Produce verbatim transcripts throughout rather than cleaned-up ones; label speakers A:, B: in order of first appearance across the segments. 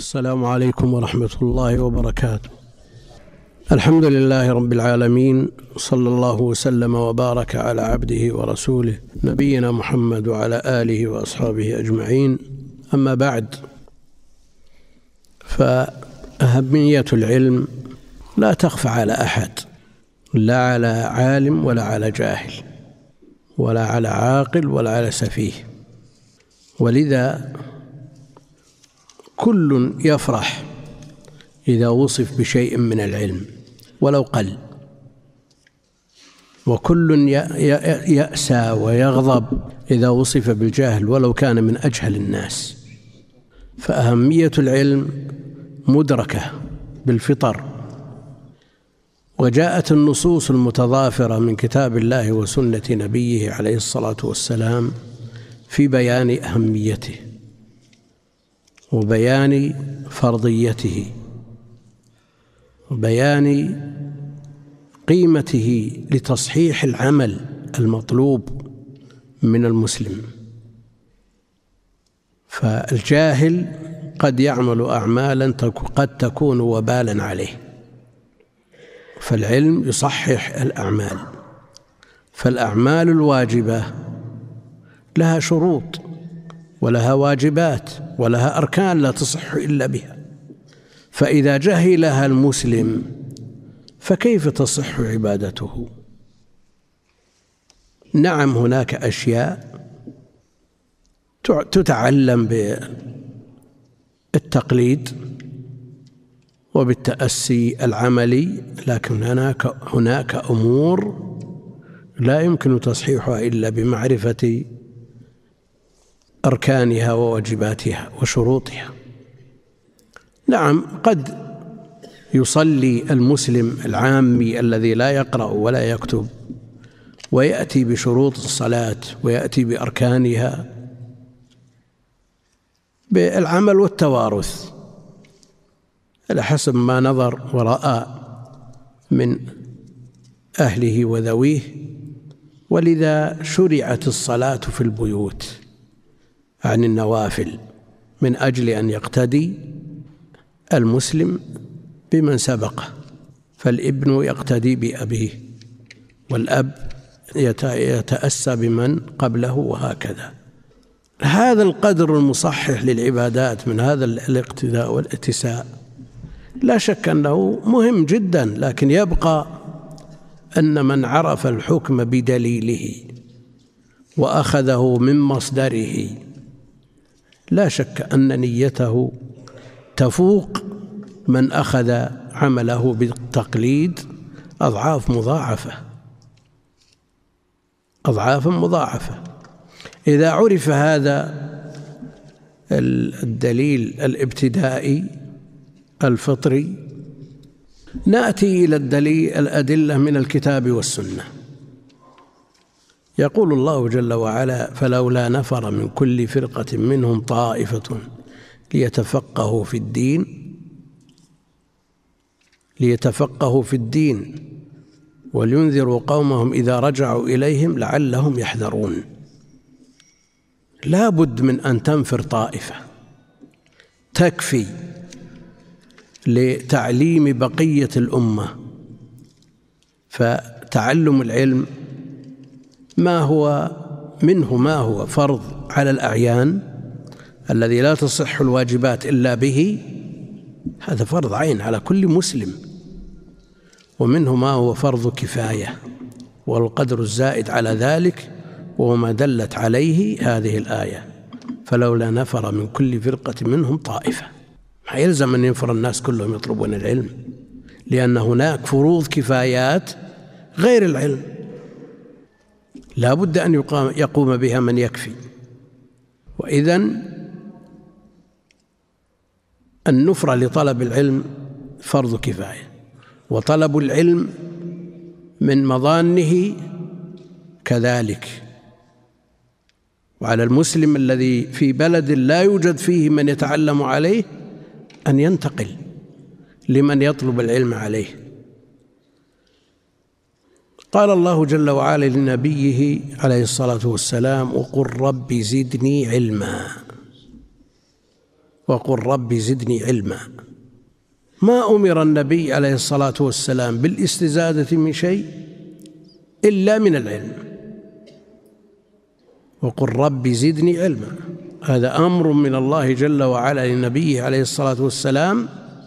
A: السلام عليكم ورحمة الله وبركاته. الحمد لله رب العالمين، صلى الله وسلم وبارك على عبده ورسوله نبينا محمد وعلى آله وأصحابه أجمعين. أما بعد، فأهمية العلم لا تخفى على أحد، لا على عالم ولا على جاهل ولا على عاقل ولا على سفيه، ولذا كل يفرح إذا وصف بشيء من العلم ولو قل، وكل يأسى ويغضب إذا وصف بالجاهل ولو كان من أجهل الناس. فأهمية العلم مدركة بالفطر، وجاءت النصوص المتضافرة من كتاب الله وسنة نبيه عليه الصلاة والسلام في بيان أهميته وبيان فرضيته وبيان قيمته لتصحيح العمل المطلوب من المسلم. فالجاهل قد يعمل أعمالا قد تكون وبالا عليه، فالعلم يصحح الأعمال. فالأعمال الواجبة لها شروط ولها واجبات ولها أركان لا تصح إلا بها، فإذا جهلها المسلم فكيف تصح عبادته؟ نعم، هناك أشياء تتعلم بالتقليد وبالتأسي العملي، لكن هناك هناك أمور لا يمكن تصحيحها إلا بمعرفة أركانها وواجباتها وشروطها. نعم، قد يصلي المسلم العامي الذي لا يقرأ ولا يكتب ويأتي بشروط الصلاة ويأتي بأركانها بالعمل والتوارث على حسب ما نظر ورأى من أهله وذويه. ولذا شرعت الصلاة في البيوت عن النوافل من أجل أن يقتدي المسلم بمن سبقه، فالابن يقتدي بأبيه والأب يتأسى بمن قبله، وهكذا. هذا القدر المصحح للعبادات من هذا الاقتداء والاتساء لا شك أنه مهم جدا، لكن يبقى أن من عرف الحكم بدليله وأخذه من مصدره لا شك أن نيته تفوق من أخذ عمله بالتقليد أضعاف مضاعفة أضعاف مضاعفة. إذا عرف هذا الدليل الابتدائي الفطري، نأتي إلى الدليل الأدلة من الكتاب والسنة. يقول الله جل وعلا: فلولا نفر من كل فرقة منهم طائفة ليتفقهوا في الدين ليتفقهوا في الدين ولينذروا قومهم إذا رجعوا إليهم لعلهم يحذرون. لا بد من أن تنفر طائفة تكفي لتعليم بقية الأمة. فتعلم العلم ما هو منه ما هو فرض على الأعيان الذي لا تصح الواجبات إلا به، هذا فرض عين على كل مسلم، ومنه ما هو فرض كفاية والقدر الزائد على ذلك، وهو ما دلت عليه هذه الآية: فلولا نفر من كل فرقة منهم طائفة. ما يلزم أن ينفر الناس كلهم يطلبون العلم، لأن هناك فروض كفايات غير العلم لا بد أن يقوم بها من يكفي. وإذن النفرة لطلب العلم فرض كفاية، وطلب العلم من مظانه كذلك. وعلى المسلم الذي في بلد لا يوجد فيه من يتعلم عليه أن ينتقل لمن يطلب العلم عليه. قال الله جل وعلا لنبيه عليه الصلاة والسلام: وقل رب زدني علما. وقل رب زدني علما. ما أمر النبي عليه الصلاة والسلام بالاستزادة من شيء إلا من العلم. وقل رب زدني علما، هذا أمر من الله جل وعلا لنبيه عليه الصلاة والسلام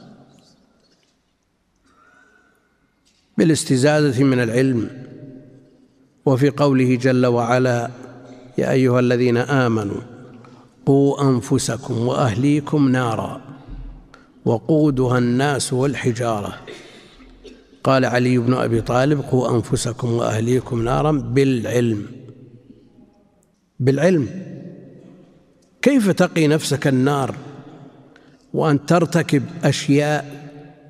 A: بالاستزادة من العلم. وفي قوله جل وعلا يا أيها الذين آمنوا قوا أنفسكم وأهليكم نارا وقودها الناس والحجارة، قال علي بن أبي طالب قوا أنفسكم وأهليكم نارا بالعلم. بالعلم. كيف تقي نفسك النار وأن ترتكب أشياء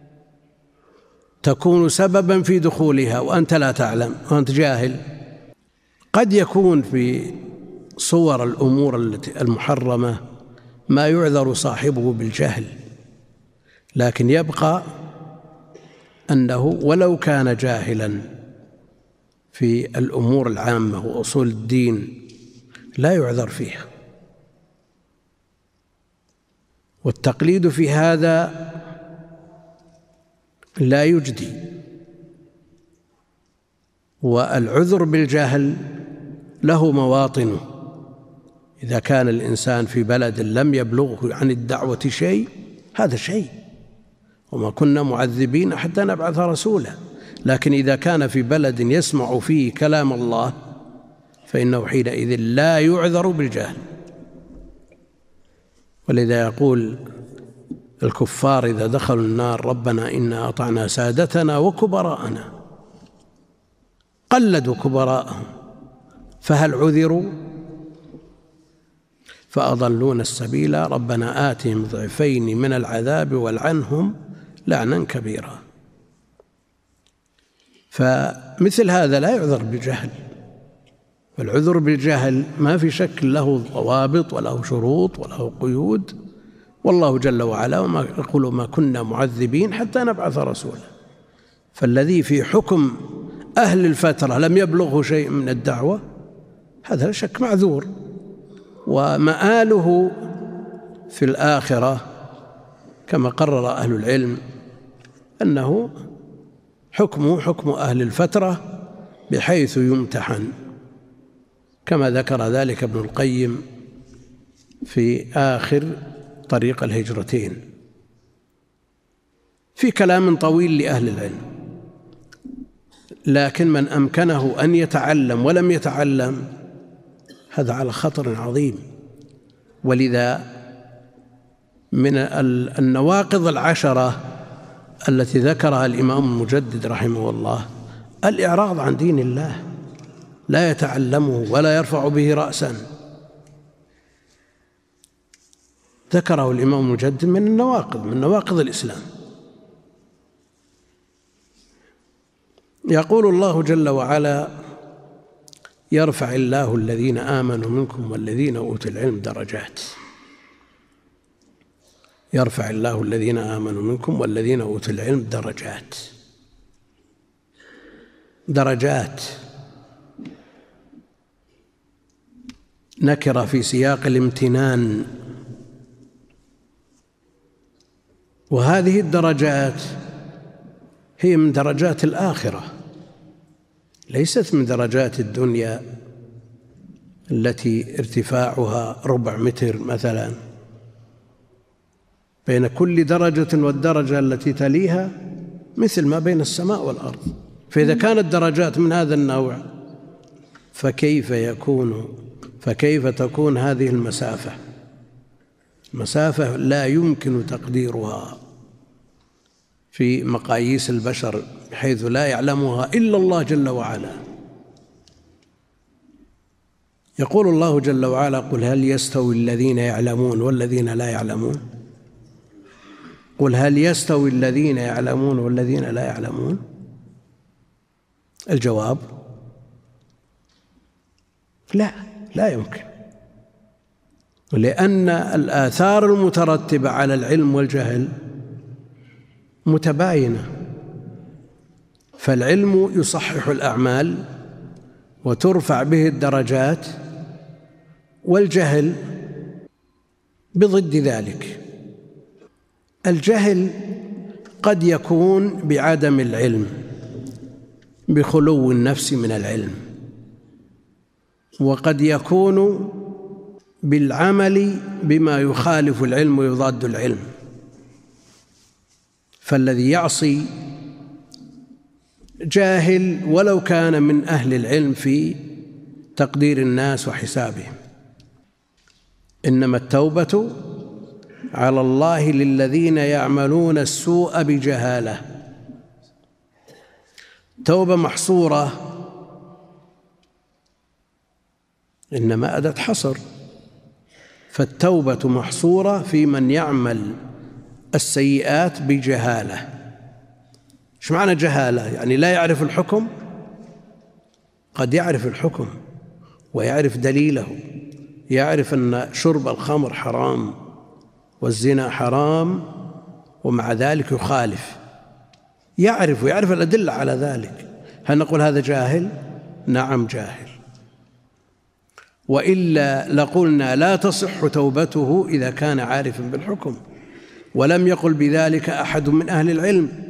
A: تكون سببا في دخولها وأنت لا تعلم وأنت جاهل؟ قد يكون في صور الأمور التي المحرمة ما يعذر صاحبه بالجهل، لكن يبقى أنه ولو كان جاهلا في الأمور العامة وأصول الدين لا يعذر فيها. والتقليد في هذا لا يجدي، والعذر بالجهل له مواطنه. إذا كان الإنسان في بلد لم يبلغه عن الدعوة شيء هذا شيء، وما كنا معذبين حتى نبعث رسولا. لكن إذا كان في بلد يسمع فيه كلام الله فإنه حينئذ لا يعذر بالجهل. ولذا يقول الكفار إذا دخلوا النار ربنا إنا أطعنا سادتنا وكبراءنا، قلدوا كبراءهم فهل عذروا؟ فأضلون السبيل ربنا آتهم ضعفين من العذاب والعنهم لعنا كبيرا. فمثل هذا لا يعذر بالجهل، والعذر بالجهل ما في شك له ضوابط وله شروط وله قيود، والله جل وعلا وما يقول ما كنا معذبين حتى نبعث رسولا. فالذي في حكم أهل الفترة لم يبلغه شيء من الدعوة هذا لا شك معذور، ومآله في الآخرة كما قرر أهل العلم أنه حكمه حكم أهل الفترة بحيث يمتحن، كما ذكر ذلك ابن القيم في آخر طريق الهجرتين في كلام طويل لأهل العلم. لكن من أمكنه أن يتعلم ولم يتعلم هذا على خطر عظيم. ولذا من النواقض العشرة التي ذكرها الإمام المجدد رحمه الله الإعراض عن دين الله، لا يتعلمه ولا يرفع به رأسا. ذكره الإمام المجدد من النواقض من نواقض الإسلام. يقول الله جل وعلا يرفع الله الذين آمنوا منكم والذين أوتوا العلم درجات. يرفع الله الذين آمنوا منكم والذين أوتوا العلم درجات. درجات نكرة في سياق الامتنان، وهذه الدرجات هي من درجات الآخرة ليست من درجات الدنيا التي ارتفاعها ربع متر مثلا بين كل درجة والدرجة التي تليها مثل ما بين السماء والأرض. فإذا كانت درجات من هذا النوع فكيف يكون فكيف تكون هذه المسافة؟ مسافة لا يمكن تقديرها في مقاييس البشر بحيث لا يعلمها إلا الله جل وعلا. يقول الله جل وعلا قل هل يستوي الذين يعلمون والذين لا يعلمون؟ قل هل يستوي الذين يعلمون والذين لا يعلمون؟ الجواب لا، لا يمكن، لأن الآثار المترتبة على العلم والجهل متباينة. فالعلم يصحح الأعمال وترفع به الدرجات، والجهل بضد ذلك الجهل قد يكون بعدم العلم، بخلو النفس من العلم، وقد يكون بالعمل بما يخالف العلم ويضاد العلم. فالذي يعصي جاهل ولو كان من أهل العلم في تقدير الناس وحسابهم. إنما التوبة على الله للذين يعملون السوء بجهالة. توبة محصورة إنما أداة حصر، فالتوبة محصورة في من يعمل السيئات بجهالة. إيش معنى جهالة؟ يعني لا يعرف الحكم. قد يعرف الحكم ويعرف دليله، يعرف أن شرب الخمر حرام والزنا حرام، ومع ذلك يخالف. يعرف ويعرف الأدلة على ذلك. هل نقول هذا جاهل؟ نعم جاهل. وإلا لقلنا لا تصح توبته إذا كان عارفا بالحكم، ولم يقل بذلك أحد من أهل العلم.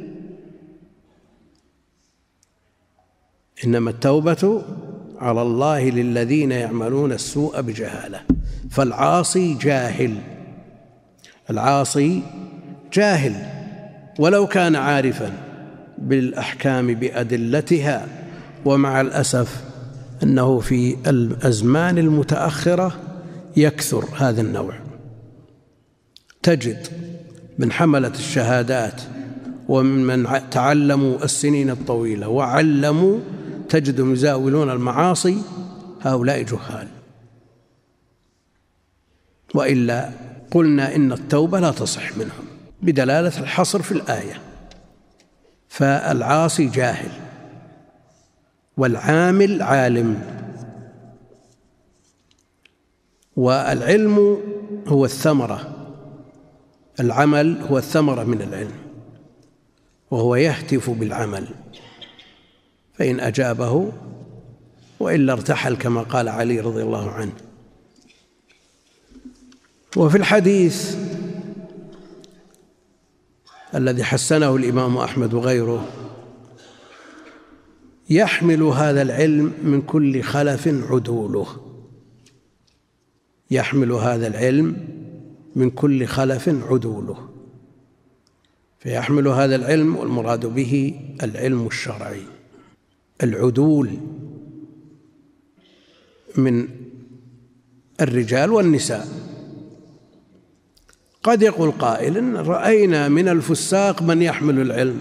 A: إنما التوبة على الله للذين يعملون السوء بجهالة. فالعاصي جاهل، العاصي جاهل ولو كان عارفا بالأحكام بأدلتها. ومع الأسف أنه في الأزمان المتأخرة يكثر هذا النوع. تجد من حملة الشهادات ومن تعلموا السنين الطويلة وعلموا، تجدهم يزاولون المعاصي، هؤلاء جهال. وإلا قلنا إن التوبة لا تصح منهم بدلالة الحصر في الآية. فالعاصي جاهل والعامل عالم، والعلم هو الثمرة، العمل هو الثمرة من العلم، وهو يهتف بالعمل، فإن أجابه وإلا ارتحل كما قال علي رضي الله عنه. وفي الحديث الذي حسنه الإمام أحمد وغيره: يحمل هذا العلم من كل خلف عدوله. يحمل هذا العلم من كل خلف عدوله. فيحمل هذا العلم، والمراد به العلم الشرعي. العدول من الرجال والنساء. قد يقول قائل: رأينا من الفساق من يحمل العلم،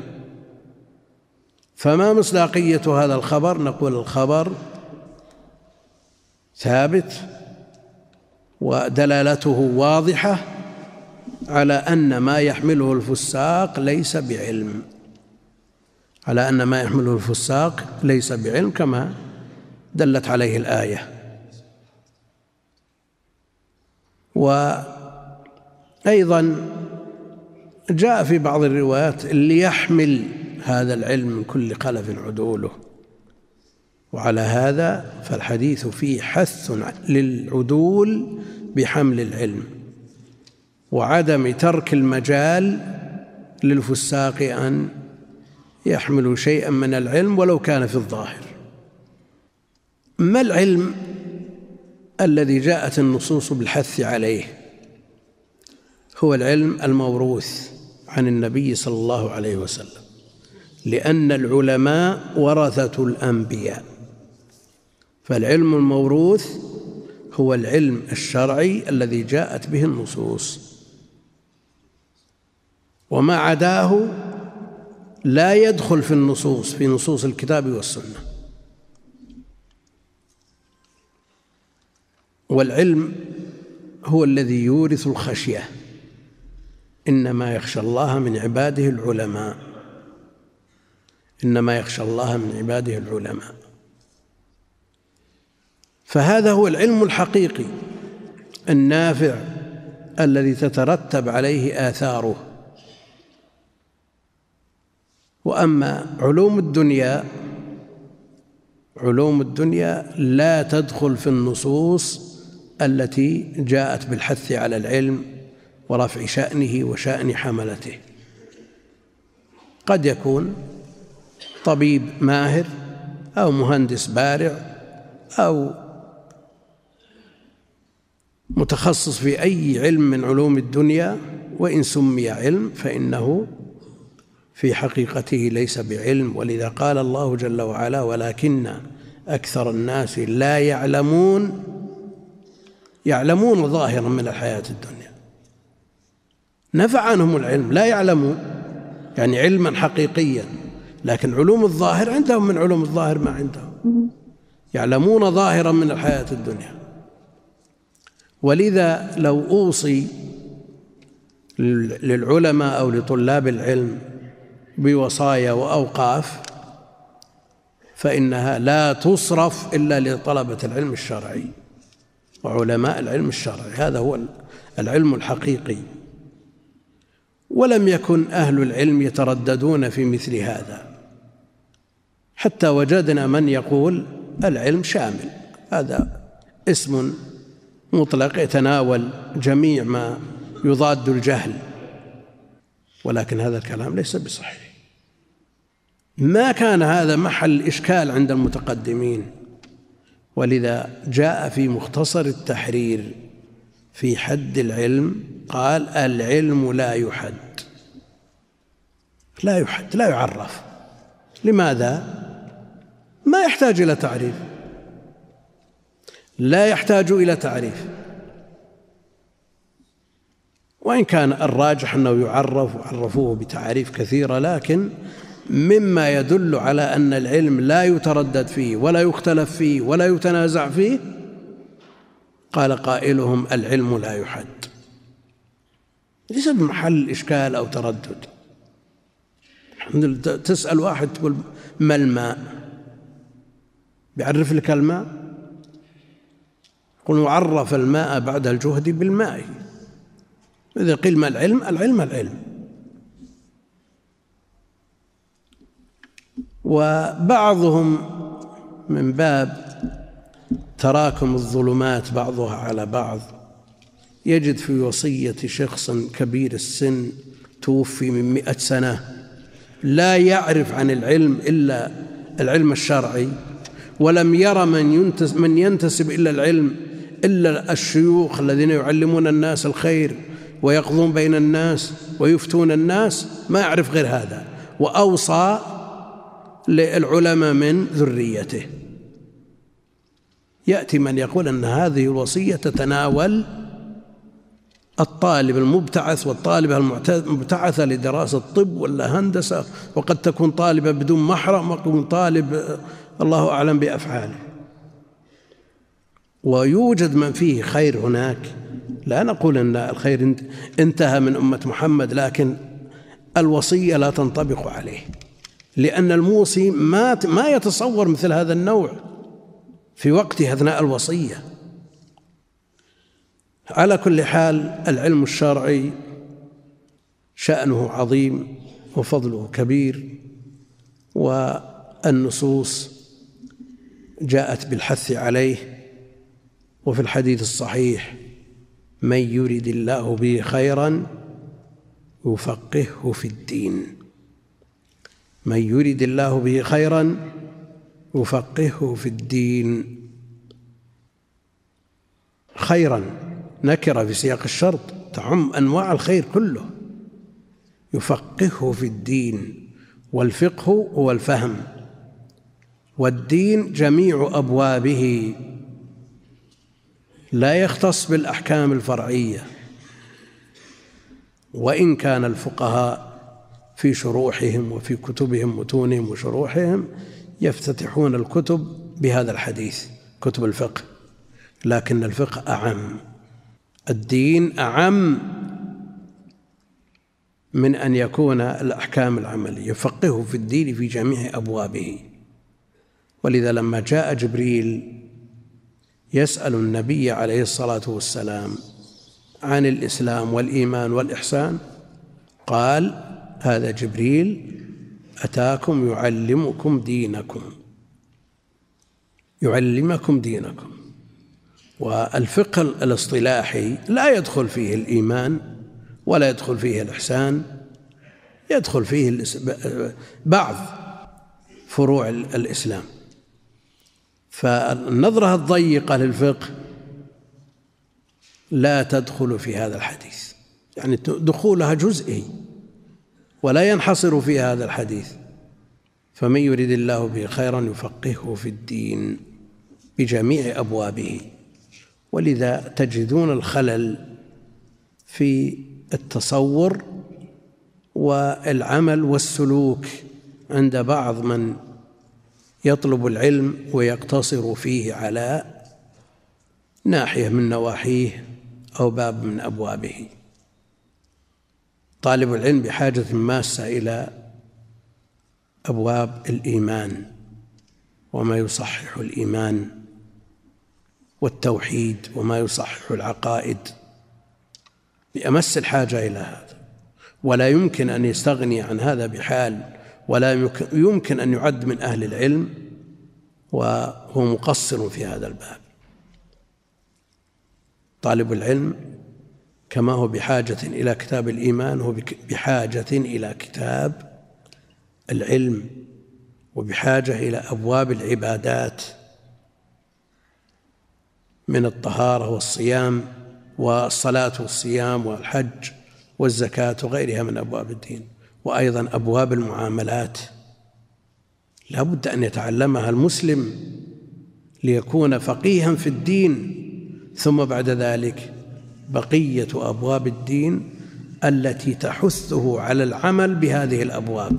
A: فما مصداقية هذا الخبر؟ نقول: الخبر ثابت ودلالته واضحة على أن ما يحمله الفساق ليس بعلم، على أن ما يحمله الفساق ليس بعلم، كما دلت عليه الآية. وأيضا جاء في بعض الروايات: اللي يحمل هذا العلم من كل خلف عدوله. وعلى هذا فالحديث فيه حث للعدول بحمل العلم، وعدم ترك المجال للفساق أن يحملوا شيئا من العلم ولو كان في الظاهر. ما العلم الذي جاءت النصوص بالحث عليه؟ هو العلم الموروث عن النبي صلى الله عليه وسلم، لأن العلماء ورثة الأنبياء. فالعلم الموروث هو العلم الشرعي الذي جاءت به النصوص، وما عداه لا يدخل في النصوص، في نصوص الكتاب والسنة. والعلم هو الذي يورث الخشية. إنما يخشى الله من عباده العلماء، إنما يخشى الله من عباده العلماء. فهذا هو العلم الحقيقي النافع الذي تترتب عليه آثاره. وأما علوم الدنيا، علوم الدنيا لا تدخل في النصوص التي جاءت بالحث على العلم ورفع شأنه وشأن حملته. قد يكون طبيب ماهر أو مهندس بارع أو متخصص في أي علم من علوم الدنيا، وإن سمي علم فإنه في حقيقته ليس بعلم. ولذا قال الله جل وعلا: ولكن أكثر الناس لا يعلمون يعلمون ظاهرا من الحياة الدنيا. نفع عنهم العلم، لا يعلمون يعني علما حقيقيا، لكن علوم الظاهر عندهم من علوم الظاهر ما عندهم، يعلمون ظاهرا من الحياة الدنيا. ولذا لو أوصي للعلماء أو لطلاب العلم بوصايا وأوقاف فإنها لا تصرف إلا لطلبة العلم الشرعي وعلماء العلم الشرعي، هذا هو العلم الحقيقي. ولم يكن أهل العلم يترددون في مثل هذا، حتى وجدنا من يقول العلم شامل، هذا اسم مطلق يتناول جميع ما يضاد الجهل، ولكن هذا الكلام ليس بصحيح. ما كان هذا محل إشكال عند المتقدمين، ولذا جاء في مختصر التحرير في حد العلم قال: العلم لا يحد، لا يحد لا يعرف. لماذا؟ ما يحتاج إلى تعريف، لا يحتاج إلى تعريف، وإن كان الراجح أنه يعرف وعرفوه بتعاريف كثيرة، لكن مما يدل على أن العلم لا يتردد فيه ولا يختلف فيه ولا يتنازع فيه قال قائلهم: العلم لا يحد. ليس بمحل إشكال أو تردد. تسأل واحد تقول: ما الماء؟ بيعرف لك الماء؟ يقول: وعرف الماء بعد الجهد بالماء. إذا قيل ما العلم؟ العلم العلم. وبعضهم من باب تراكم الظلمات بعضها على بعض يجد في وصية شخص كبير السن توفي من مئة سنة لا يعرف عن العلم إلا العلم الشرعي، ولم يرى من ينتسب إلى العلم إلا الشيوخ الذين يعلمون الناس الخير ويقضون بين الناس ويفتون الناس، ما يعرف غير هذا، وأوصى للعلماء من ذريته. يأتي من يقول أن هذه الوصية تتناول الطالب المبتعث والطالبة المبتعثة لدراسة الطب ولا هندسة، وقد تكون طالبة بدون محرم وتكون طالب الله أعلم بأفعاله. ويوجد من فيه خير هناك، لا نقول أن الخير انتهى من أمة محمد، لكن الوصية لا تنطبق عليه، لأن الموصي ما ما يتصور مثل هذا النوع في وقته أثناء الوصية. على كل حال العلم الشرعي شأنه عظيم وفضله كبير، والنصوص جاءت بالحث عليه. وفي الحديث الصحيح: من يرد الله به خيرا يفقهه في الدين. من يرد الله به خيرا يفقهه في الدين. خيرا نكرة في سياق الشرط تعم أنواع الخير كله. يفقهه في الدين، والفقه هو الفهم، والدين جميع أبوابه، لا يختص بالأحكام الفرعية. وإن كان الفقهاء في شروحهم وفي كتبهم متونهم وشروحهم يفتتحون الكتب بهذا الحديث، كتب الفقه، لكن الفقه أعم، الدين أعم من أن يكون الأحكام العملية. يفقهه في الدين في جميع أبوابه. ولذا لما جاء جبريل يسأل النبي عليه الصلاة والسلام عن الإسلام والإيمان والإحسان قال: هذا جبريل أتاكم يعلمكم دينكم، يعلمكم دينكم. والفقه الاصطلاحي لا يدخل فيه الإيمان ولا يدخل فيه الإحسان، يدخل فيه بعض فروع الإسلام. فالنظرة الضيقة للفقه لا تدخل في هذا الحديث، يعني دخولها جزئي ولا ينحصر في هذا الحديث. فمن يريد الله به خيرا يفقهه في الدين بجميع أبوابه. ولذا تجدون الخلل في التصور والعمل والسلوك عند بعض من يطلب العلم ويقتصر فيه على ناحية من نواحيه أو باب من أبوابه. طالب العلم بحاجة ماسة إلى أبواب الإيمان وما يصحح الإيمان والتوحيد وما يصحح العقائد، بأمس الحاجة إلى هذا، ولا يمكن أن يستغني عن هذا بحال، ولا يمكن أن يعد من أهل العلم وهو مقصر في هذا الباب. طالب العلم كما هو بحاجة إلى كتاب الإيمان هو بحاجة إلى كتاب العلم، وبحاجة إلى أبواب العبادات من الطهارة والصيام والصلاة والصيام والحج والزكاة وغيرها من أبواب الدين، وأيضا أبواب المعاملات لا بد أن يتعلمها المسلم ليكون فقيها في الدين. ثم بعد ذلك بقية أبواب الدين التي تحثه على العمل بهذه الأبواب،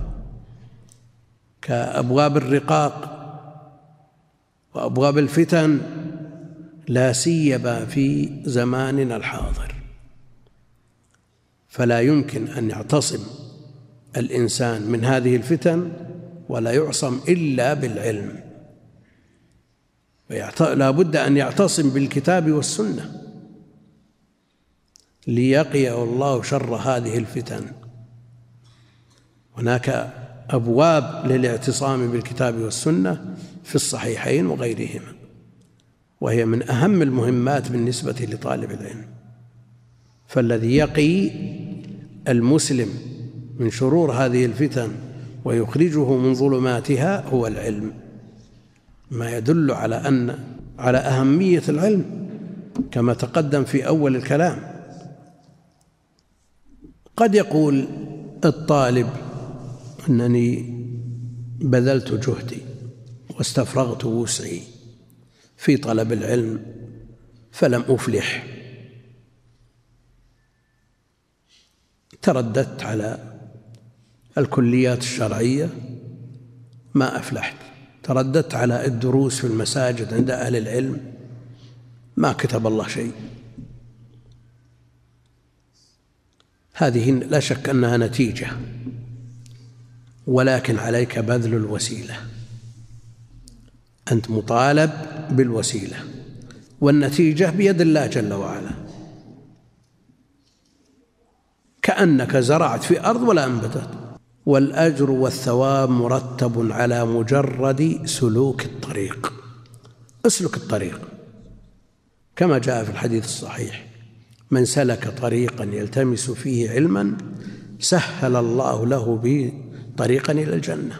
A: كأبواب الرقاق وأبواب الفتن، لا سيما في زماننا الحاضر. فلا يمكن أن يعتصم الإنسان من هذه الفتن ولا يعصم إلا بالعلم، لا بد أن يعتصم بالكتاب والسنة ليقيه الله شر هذه الفتن. هناك أبواب للاعتصام بالكتاب والسنة في الصحيحين وغيرهما، وهي من أهم المهمات بالنسبة لطالب العلم. فالذي يقي المسلم من شرور هذه الفتن ويخرجه من ظلماتها هو العلم، ما يدل على أن على أهمية العلم كما تقدم في أول الكلام. قد يقول الطالب أنني بذلت جهدي واستفرغت وسعي في طلب العلم فلم أفلح، ترددت على الكليات الشرعية ما أفلحت، ترددت على الدروس في المساجد عند أهل العلم ما كتب الله شيء. هذه لا شك أنها نتيجة، ولكن عليك بذل الوسيلة. أنت مطالب بالوسيلة، والنتيجة بيد الله جل وعلا، كأنك زرعت في أرض ولا أنبتت. والأجر والثواب مرتب على مجرد سلوك الطريق. اسلك الطريق كما جاء في الحديث الصحيح: من سلك طريقا يلتمس فيه علما سهل الله له به طريقا إلى الجنة.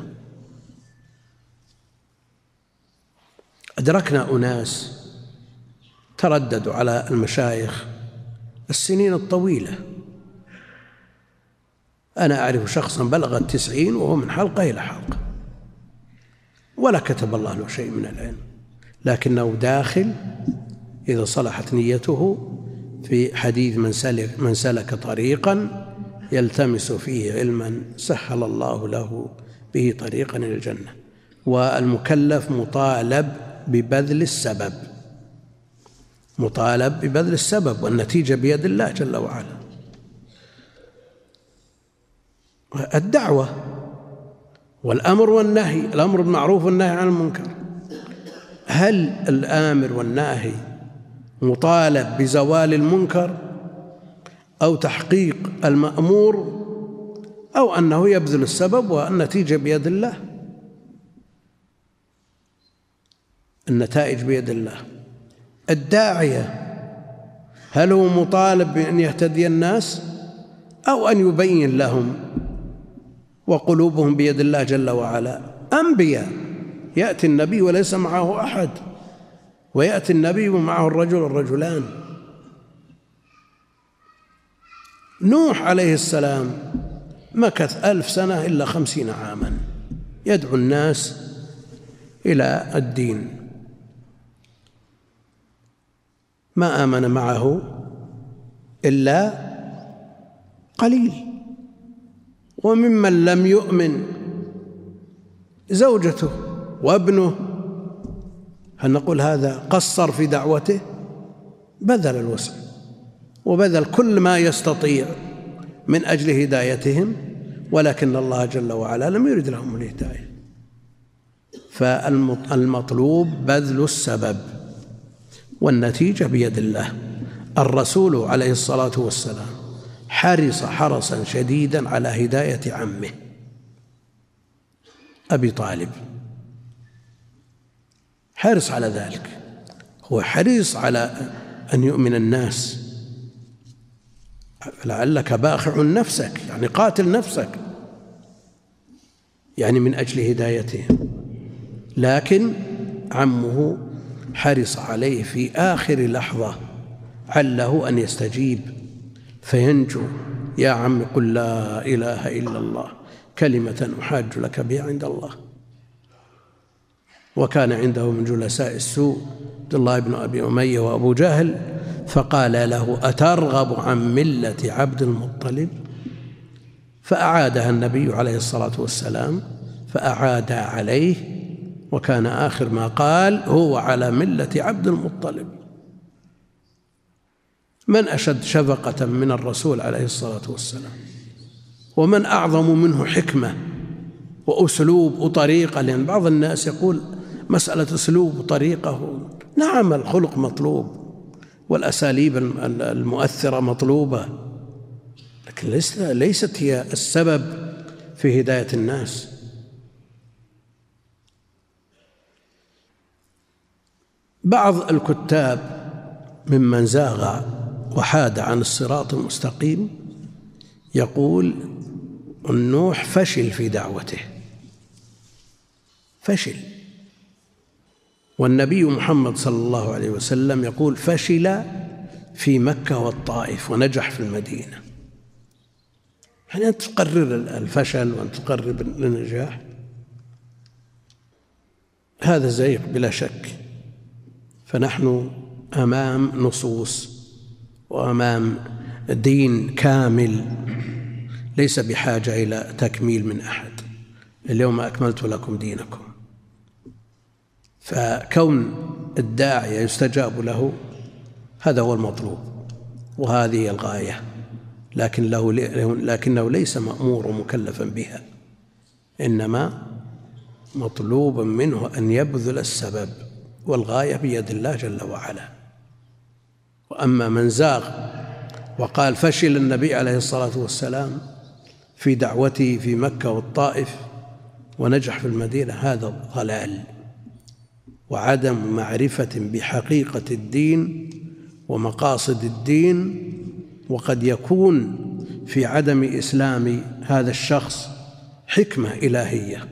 A: أدركنا أناس ترددوا على المشايخ السنين الطويلة. أنا أعرف شخصا بلغ التسعين وهو من حلقة إلى حلقة ولا كتب الله له شيء من العلم، لكنه داخل إذا صلحت نيته في حديث من سلك, من سلك طريقا يلتمس فيه علما سهل الله له به طريقا إلى الجنة. والمكلف مطالب ببذل السبب، مطالب ببذل السبب، والنتيجة بيد الله جل وعلا. الدعوة والأمر والنهي، الأمر بالمعروف والنهي عن المنكر، هل الآمر والناهي مطالب بزوال المنكر أو تحقيق المأمور، أو أنه يبذل السبب والنتيجة بيد الله؟ النتائج بيد الله. الداعية هل هو مطالب بأن يهتدي الناس أو أن يبين لهم، وقلوبهم بيد الله جل وعلا. أنبياء يأتي النبي وليس معه أحد، ويأتي النبي ومعه الرجل والرجلان. نوح عليه السلام مكث ألف سنة إلا خمسين عاما يدعو الناس إلى الدين، ما آمن معه إلا قليل. وممن لم يؤمن زوجته وابنه، هل نقول هذا قصر في دعوته؟ بذل الوسع وبذل كل ما يستطيع من أجل هدايتهم، ولكن الله جل وعلا لم يرد لهم الهداية. فالمطلوب بذل السبب والنتيجة بيد الله. الرسول عليه الصلاة والسلام حرص حرصا شديدا على هداية عمه أبي طالب، حرص على ذلك، هو حريص على أن يؤمن الناس. لعلك باخع نفسك، يعني قاتل نفسك، يعني من أجل هدايتهم. لكن عمه حرص عليه في آخر لحظة عله أن يستجيب فينجو. يا عم قل لا إله إلا الله كلمة أحاج لك بها عند الله. وكان عنده من جلساء السوء عبد الله بن أبي أمية وأبو جهل، فقال له أترغب عن ملة عبد المطلب؟ فأعادها النبي عليه الصلاة والسلام، فأعاد عليه، وكان آخر ما قال هو على ملة عبد المطلب. من أشد شفقة من الرسول عليه الصلاة والسلام؟ ومن أعظم منه حكمة وأسلوب وطريقة؟ لأن بعض الناس يقول مسألة أسلوب وطريقة، نعم الخلق مطلوب والأساليب المؤثرة مطلوبة، لكن ليست هي السبب في هداية الناس. بعض الكتاب ممن زاغ وحاد عن الصراط المستقيم يقول النوح فشل في دعوته، فشل. والنبي محمد صلى الله عليه وسلم يقول فشل في مكة والطائف ونجح في المدينة. يعني أن تقرر الفشل وأن تقرر النجاح هذا زيغ بلا شك. فنحن أمام نصوص وأمام دين كامل ليس بحاجة إلى تكميل من أحد. اليوم أكملت لكم دينكم. فكون الداعية يستجاب له هذا هو المطلوب وهذه الغاية، لكن له لكنه ليس مأمور ومكلفا بها، إنما مطلوب منه أن يبذل السبب، والغاية بيد الله جل وعلا. وأما من زاغ وقال فشل النبي عليه الصلاة والسلام في دعوته في مكة والطائف ونجح في المدينة، هذا ضلال وعدم معرفة بحقيقة الدين ومقاصد الدين. وقد يكون في عدم إسلام هذا الشخص حكمة إلهية،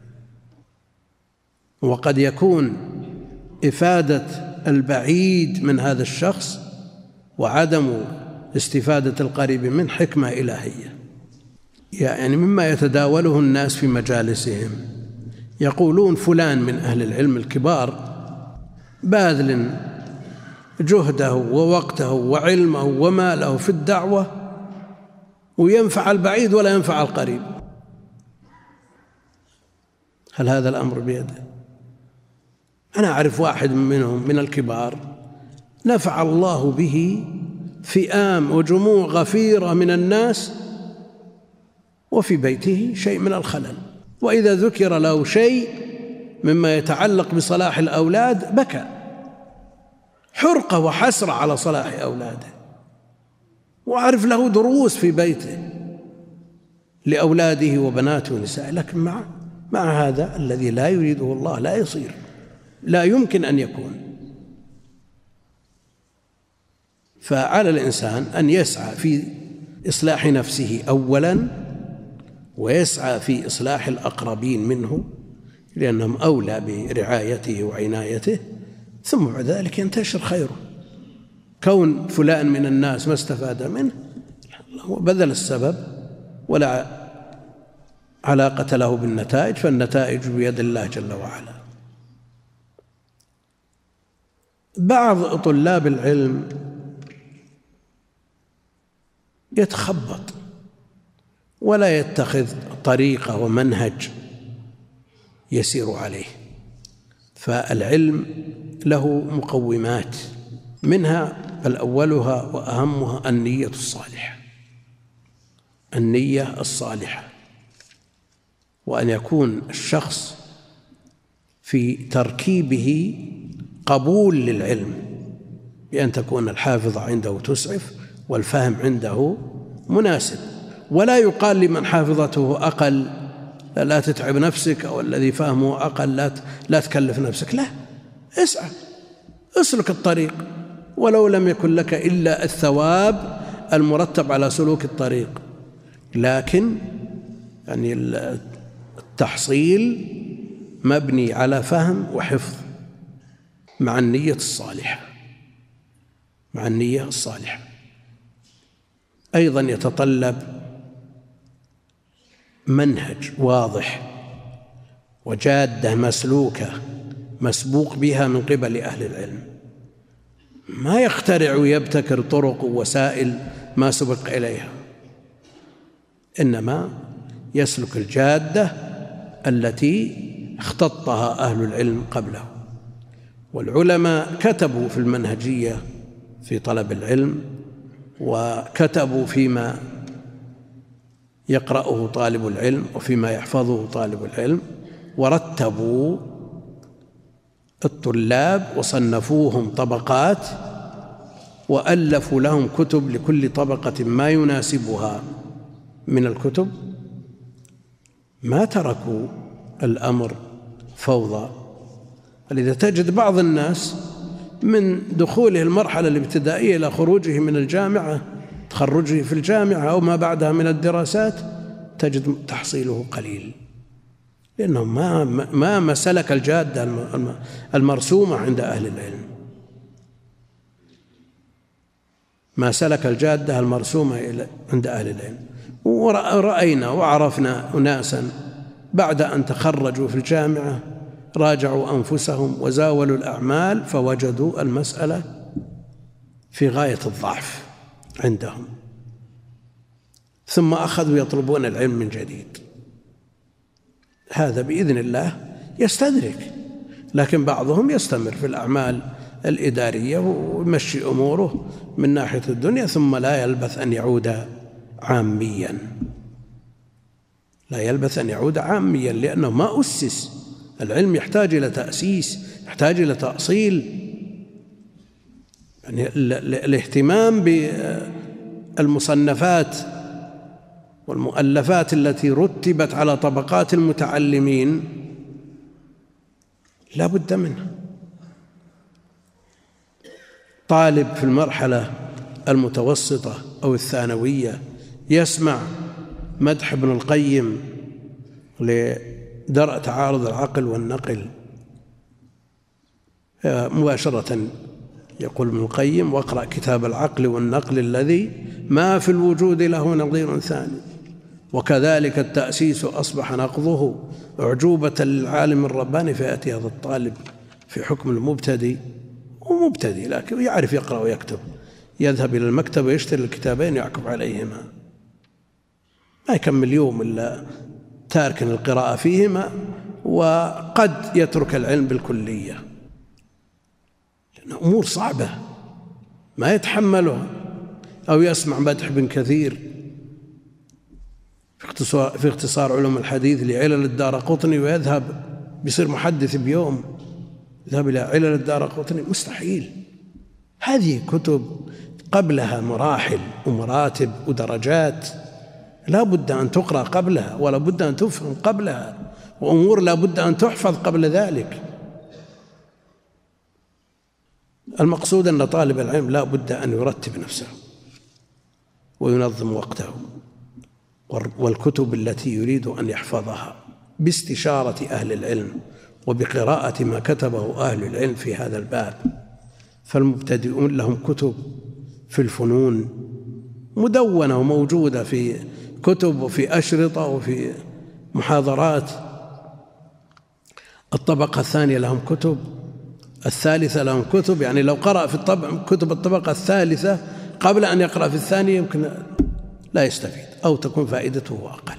A: وقد يكون إفادة البعيد من هذا الشخص وعدم استفادة القريب من حكمة إلهية. يعني مما يتداوله الناس في مجالسهم يقولون فلان من أهل العلم الكبار باذل جهده ووقته وعلمه وماله في الدعوة وينفع البعيد ولا ينفع القريب. هل هذا الأمر بيده؟ أنا أعرف واحد منهم من الكبار نفع الله به فئام وجموع غفيرة من الناس، وفي بيته شيء من الخلل، وإذا ذكر له شيء مما يتعلق بصلاح الأولاد بكى، حرقة وحسرة على صلاح أولاده. وأعرف له دروس في بيته لأولاده وبناته ونسائه، لكن مع مع هذا الذي لا يريده الله لا يصير، لا يمكن أن يكون. فعلى الإنسان أن يسعى في إصلاح نفسه أولا، ويسعى في إصلاح الأقربين منه لأنهم أولى برعايته وعنايته، ثم بعد ذلك ينتشر خيره. كون فلان من الناس ما استفاد منه هو بذل السبب ولا علاقة له بالنتائج، فالنتائج بيد الله جل وعلا. بعض طلاب العلم يتخبط ولا يتخذ طريقة ومنهج يسير عليه، فالعلم له مقومات، منها بل أولها وأهمها النية الصالحة، النية الصالحة، وأن يكون الشخص في تركيبه قبول للعلم، بأن تكون الحافظة عنده تسعف والفهم عنده مناسب. ولا يقال لمن حافظته أقل لا تتعب نفسك، أو الذي فهمه أقل لا لا تكلف نفسك، لا، اسعى، اسلك الطريق، ولو لم يكن لك إلا الثواب المرتب على سلوك الطريق، لكن يعني التحصيل مبني على فهم وحفظ مع النية الصالحة، مع النية الصالحة. أيضا يتطلب منهج واضح وجادة مسلوكة مسبوق بها من قبل أهل العلم، ما يخترع ويبتكر طرق ووسائل ما سبق إليها، إنما يسلك الجادة التي اختطها أهل العلم قبله. والعلماء كتبوا في المنهجية في طلب العلم، وكتبوا فيما يقرأه طالب العلم وفيما يحفظه طالب العلم، ورتبوا الطلاب وصنفوهم طبقات، وألفوا لهم كتب لكل طبقة ما يناسبها من الكتب. ما تركوا الأمر فوضى. فلذا تجد بعض الناس من دخوله المرحلة الابتدائية إلى خروجه من الجامعة، تخرجه في الجامعة أو ما بعدها من الدراسات، تجد تحصيله قليل، لأنه ما ما ما سلك الجادة المرسومة عند أهل العلم، ما سلك الجادة المرسومة عند أهل العلم. ورأينا وعرفنا أناسا بعد أن تخرجوا في الجامعة راجعوا أنفسهم وزاولوا الأعمال، فوجدوا المسألة في غاية الضعف عندهم، ثم أخذوا يطلبون العلم من جديد. هذا بإذن الله يستدرك، لكن بعضهم يستمر في الأعمال الإدارية ويمشي أموره من ناحية الدنيا، ثم لا يلبث أن يعود عاميا، لا يلبث أن يعود عاميا، لأنه ما أسس. العلم يحتاج إلى تأسيس، يحتاج إلى تأصيل. يعني الاهتمام بالمصنفات والمؤلفات التي رتبت على طبقات المتعلمين لا بد منها. طالب في المرحلة المتوسطة أو الثانوية يسمع مدح ابن القيم لدرء تعارض العقل والنقل، مباشرة يقول ابن القيم: واقرأ كتاب العقل والنقل الذي ما في الوجود له نظير ثاني. وكذلك التأسيس أصبح نقضه أعجوبة للعالم الرباني، فيأتي هذا الطالب في حكم المبتدئ ومبتدئ لكن يعرف يقرأ ويكتب، يذهب إلى المكتب ويشتري الكتابين يعكف عليهما، ما يكمل يوم إلا تاركا القراءة فيهما، وقد يترك العلم بالكلية، لأن أمور صعبة ما يتحملها. أو يسمع مدح بن كثير في اختصار, في اختصار علوم الحديث لعلل الدارقطني، ويذهب بيصير محدث بيوم، يذهب إلى علل الدارقطني، مستحيل. هذه كتب قبلها مراحل ومراتب ودرجات، لا بد أن تقرأ قبلها، ولا بد أن تفهم قبلها، وأمور لا بد أن تحفظ قبل ذلك. المقصود أن طالب العلم لا بد أن يرتب نفسه، وينظم وقته والكتب التي يريد أن يحفظها باستشارة أهل العلم وبقراءة ما كتبه أهل العلم في هذا الباب. فالمبتدئون لهم كتب في الفنون مدونة وموجودة في كتب وفي أشرطة وفي محاضرات. الطبقة الثانية لهم كتب، الثالثة لهم كتب، يعني لو قرأ في الطبع كتب الطبقة الثالثة قبل أن يقرأ في الثانية يمكن لا يستفيد أو تكون فائدته أقل،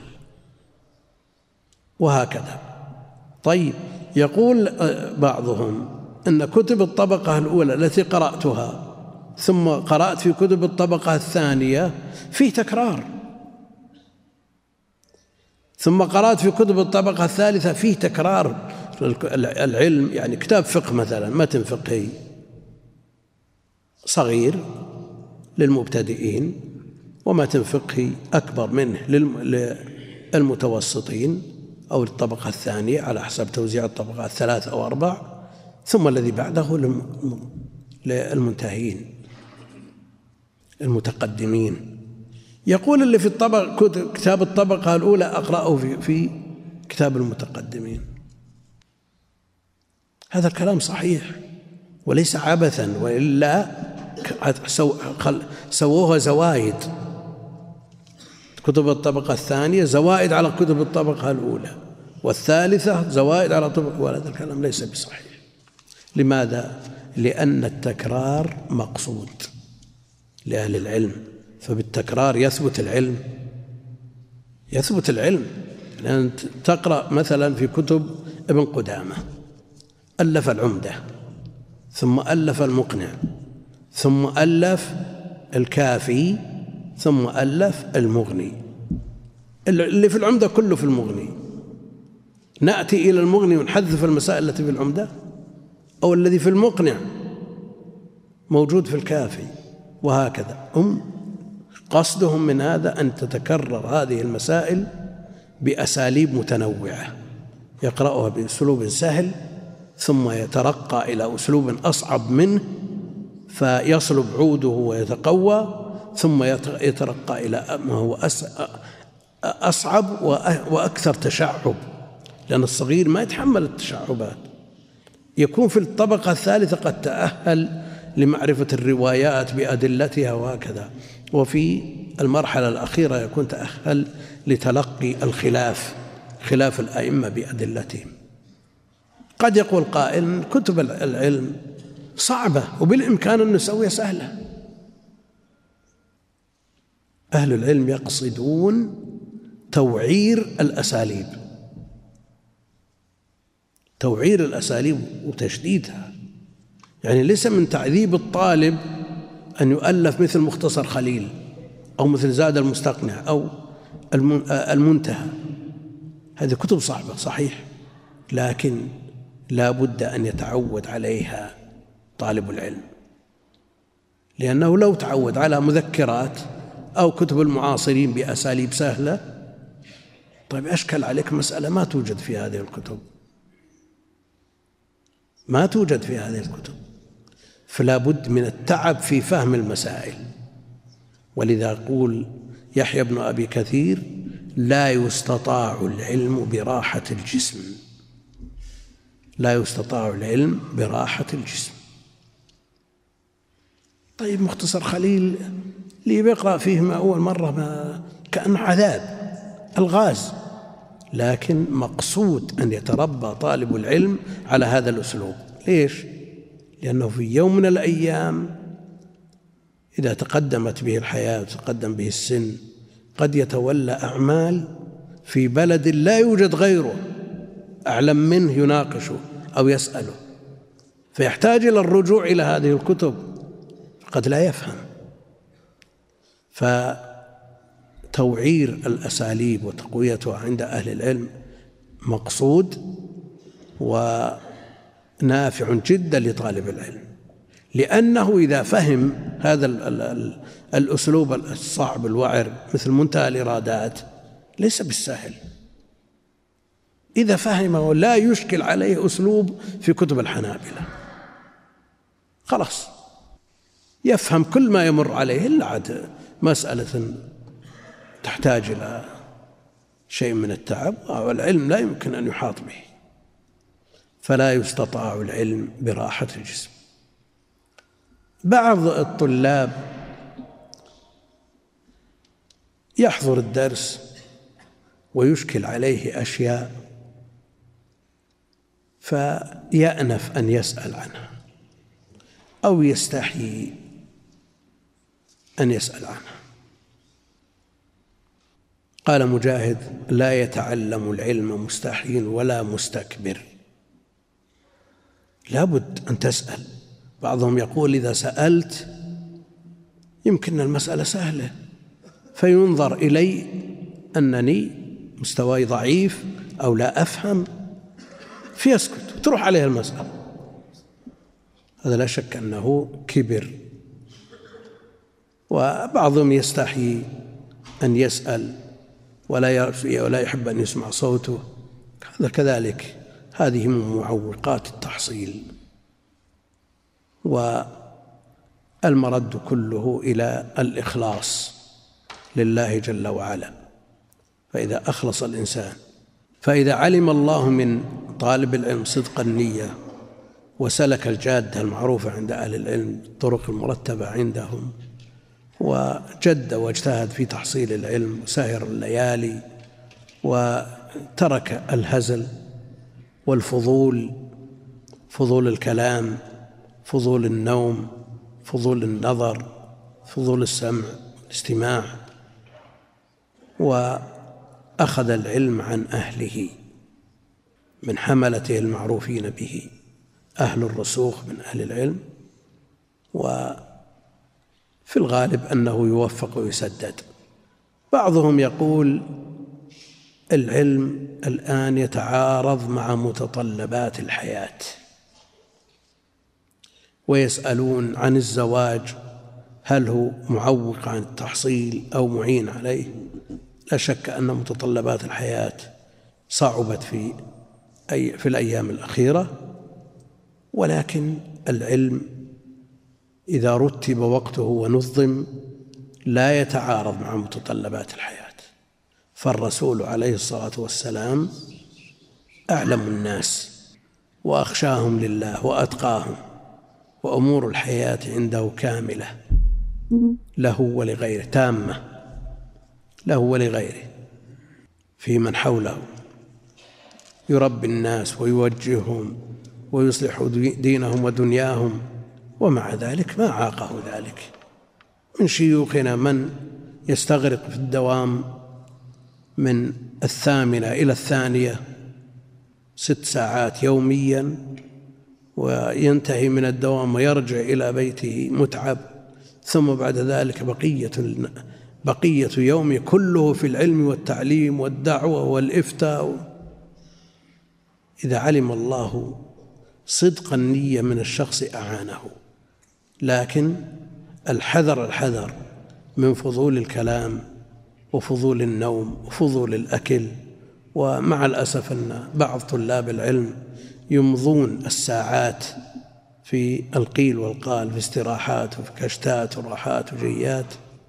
A: وهكذا. طيب، يقول بعضهم أن كتب الطبقة الأولى التي قرأتها ثم قرأت في كتب الطبقة الثانية فيه تكرار، ثم قرأت في كتب الطبقة الثالثة فيه تكرار العلم. يعني كتاب فقه مثلا، متن فقهي صغير للمبتدئين ومتن فقهي أكبر منه للمتوسطين أو الطبقة الثانية على حسب توزيع الطبقات الثلاث أو أربع، ثم الذي بعده للمنتهين المتقدمين. يقول اللي في الطبق كتاب الطبقة الأولى أقرأه في, في كتاب المتقدمين. هذا الكلام صحيح وليس عبثا، وإلا سووها زوايد. كتب الطبقة الثانية زوائد على كتب الطبقة الأولى، والثالثة زوائد على طبقة، وهذا الكلام ليس بصحيح. لماذا؟ لأن التكرار مقصود لأهل العلم، فبالتكرار يثبت العلم يثبت العلم. لأن تقرأ مثلا في كتب ابن قدامة، ألف العمدة، ثم ألف المقنع، ثم ألف الكافي، ثم ألف المغني. اللي في العمدة كله في المغني، نأتي إلى المغني ونحذف المسائل التي في العمدة، أو الذي في المقنع موجود في الكافي، وهكذا. هم قصدهم من هذا أن تتكرر هذه المسائل بأساليب متنوعة، يقرأها بأسلوب سهل ثم يترقى إلى أسلوب أصعب منه فيصلب عوده ويتقوى، ثم يترقى إلى ما هو أصعب وأكثر تشعب، لأن الصغير ما يتحمل التشعبات. يكون في الطبقة الثالثة قد تأهل لمعرفة الروايات بأدلتها وهكذا، وفي المرحلة الأخيرة يكون تأهل لتلقي الخلاف، خلاف الأئمة بأدلتهم. قد يقول قائل كتب العلم صعبة وبالإمكان أن نسويها سهلة. أهل العلم يقصدون توعير الأساليب، توعير الأساليب وتشديدها. يعني ليس من تعذيب الطالب أن يؤلف مثل مختصر خليل أو مثل زاد المستقنع أو المنتهى، هذه كتب صعبة صحيح، لكن لا بد أن يتعود عليها طالب العلم، لأنه لو تعود على مذكرات أو كتب المعاصرين بأساليب سهلة، طيب أشكل عليك مسألة ما توجد في هذه الكتب، ما توجد في هذه الكتب، فلا بد من التعب في فهم المسائل. ولذا يقول يحيى بن أبي كثير: لا يستطاع العلم براحة الجسم، لا يستطاع العلم براحة الجسم. طيب مختصر خليل اللي بيقرأ فيه ما أول مرة ما كأنه عذاب، الغاز، لكن مقصود أن يتربى طالب العلم على هذا الأسلوب. ليش؟ لأنه في يوم من الأيام إذا تقدمت به الحياة وتقدم به السن قد يتولى أعمال في بلد لا يوجد غيره أعلم منه يناقشه أو يسأله، فيحتاج إلى الرجوع إلى هذه الكتب، قد لا يفهم. فتوعير الأساليب وتقويتها عند أهل العلم مقصود ونافع جدا لطالب العلم، لأنه إذا فهم هذا الأسلوب الصعب الوعر مثل منتهى الإرادات ليس بالسهل، إذا فهمه لا يشكل عليه أسلوب في كتب الحنابلة، خلاص يفهم كل ما يمر عليه، إلا عاد مسألة تحتاج إلى شيء من التعب، والعلم لا يمكن أن يحاط به، فلا يستطاع العلم براحة الجسم. بعض الطلاب يحضر الدرس ويشكل عليه أشياء فيأنف أن يسأل عنها أو يستحيي أن يسأل عنها. قال مجاهد: لا يتعلم العلم مستحي ولا مستكبر، لابد أن تسأل. بعضهم يقول: إذا سألت يمكن المسألة سهلة فينظر إلي أنني مستواي ضعيف أو لا أفهم فيسكت وتروح عليه المسألة. هذا لا شك أنه كبر. وبعضهم يستحي أن يسأل ولا ولا يحب أن يسمع صوته، هذا كذلك، هذه من معوقات التحصيل. والمرد كله إلى الإخلاص لله جل وعلا. فإذا أخلص الإنسان، فإذا علم الله من طالب العلم صدق النية وسلك الجادة المعروفة عند أهل العلم، الطرق المرتبة عندهم، وجد واجتهد في تحصيل العلم وسهر الليالي وترك الهزل والفضول، فضول الكلام، فضول النوم، فضول النظر، فضول السمع والاستماع، وأخذ العلم عن أهله من حملته المعروفين به، أهل الرسوخ من أهل العلم، وفي الغالب أنه يوفق ويسدد. بعضهم يقول: العلم الآن يتعارض مع متطلبات الحياة، ويسألون عن الزواج هل هو معوق عن التحصيل أو معين عليه. لا شك أن متطلبات الحياة صعبت في أي في الأيام الأخيرة، ولكن العلم إذا رتب وقته ونظم لا يتعارض مع متطلبات الحياة. فالرسول عليه الصلاة والسلام أعلم الناس وأخشاهم لله وأتقاهم، وأمور الحياة عنده كاملة له ولغيره، تامة له ولغيره. في من حوله يربي الناس ويوجههم ويصلح دينهم ودنياهم، ومع ذلك ما عاقه ذلك. من شيوخنا من يستغرق في الدوام من الثامنة إلى الثانية ست ساعات يوميا، وينتهي من الدوام ويرجع إلى بيته متعب، ثم بعد ذلك بقية بقية يومه كله في العلم والتعليم والدعوة والإفتاء. إذا علم الله صدق النية من الشخص أعانه، لكن الحذر الحذر من فضول الكلام وفضول النوم وفضول الأكل. ومع الأسف أن بعض طلاب العلم يمضون الساعات في القيل والقال، في استراحات وفي كشتات وراحات وجيات.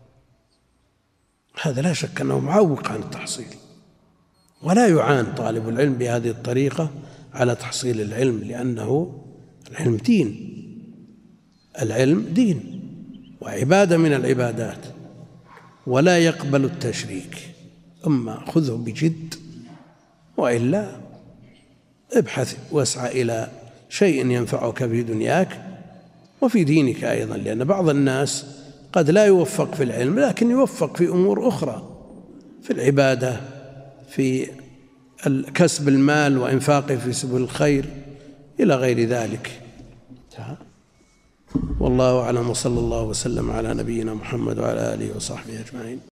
A: هذا لا شك أنه معوق عن التحصيل، ولا يعان طالب العلم بهذه الطريقة على تحصيل العلم، لأنه العلم دين، العلم دين وعبادة من العبادات، ولا يقبل التشريك. أما خذه بجد، وإلا ابحث واسعى إلى شيء ينفعك في دنياك وفي دينك أيضا، لأن بعض الناس قد لا يوفق في العلم لكن يوفق في أمور أخرى، في العبادة، في كسب المال وإنفاقه في سبيل الخير إلى غير ذلك. والله أعلم، وصلى الله وسلم على نبينا محمد وعلى آله وصحبه أجمعين.